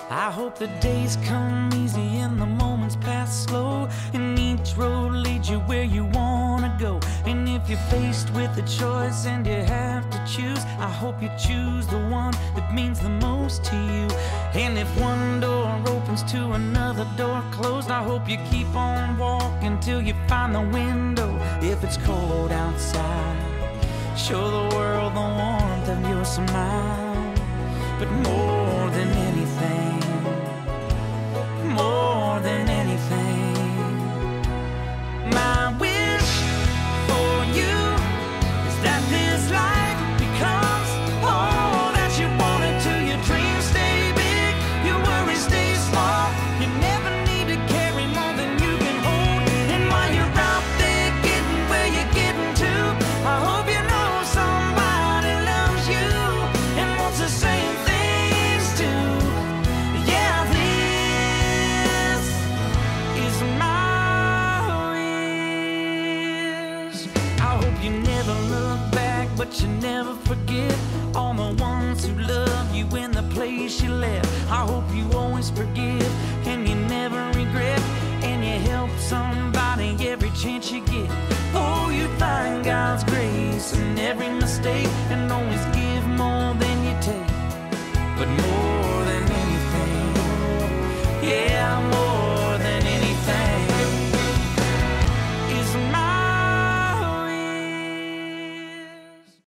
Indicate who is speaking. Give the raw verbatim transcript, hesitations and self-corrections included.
Speaker 1: I hope the days come easy and the moments pass slow, and each road leads you where you wanna go. And if you're faced with a choice and you have to choose, I hope you choose the one that means the most to you. And if one door opens to another door closed, I hope you keep on walking till you find the window. If it's cold outside, show the world the warmth of your smile. But more than anything, more than anything, my wish for you is that this life becomes all that you want it to. Your dreams stay big, your worries stay small. You never need to carry more than you can hold. And while you're out there getting where you're getting to, I hope you know somebody loves you and wants the same things too. Yeah, this is my wish. I hope you never look back, but you never forget all the ones who love you in the place you left. I hope you always forgive and you never regret, and you help somebody every chance you get. Oh, you find God's grace in every mistake, and always give more than you take, but more